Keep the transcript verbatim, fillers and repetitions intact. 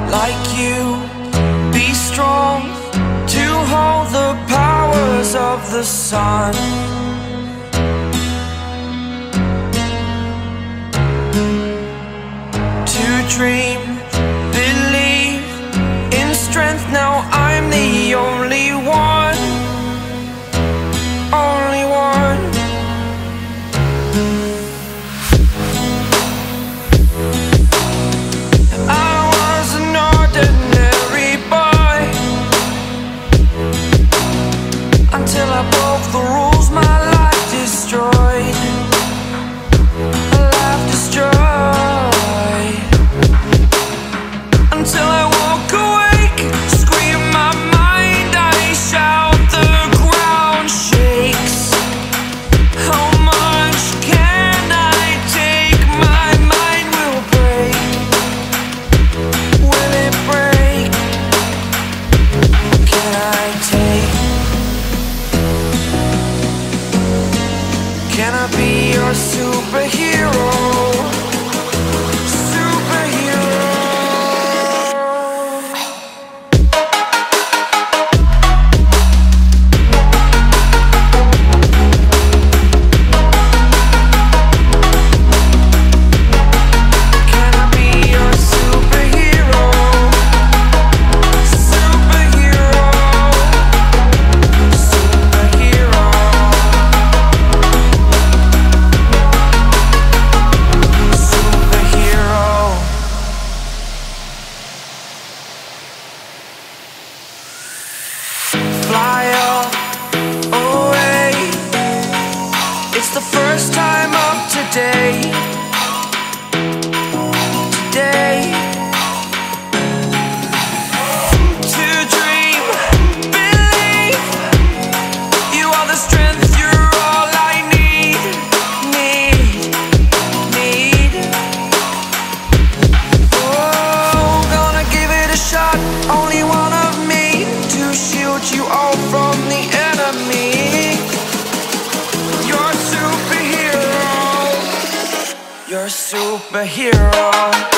like you, be strong to hold the powers of the sun. To dream, believe in strength. Now I'm the only one, only one. I was an ordinary boy until I broke the rules. My life destroyed, my life destroyed. Until I walk awake, scream my mind, I shout, the ground shakes. How much can I take? My mind will break. Will it break? Can I take? Can I be your superhero? Fly away. It's the first time of today. Today. To dream, believe. You are the strength, you're all I need. Need, need. Oh, gonna give it a shot. Only one of me to shield you all from the enemy. You're a superhero. You're a superhero.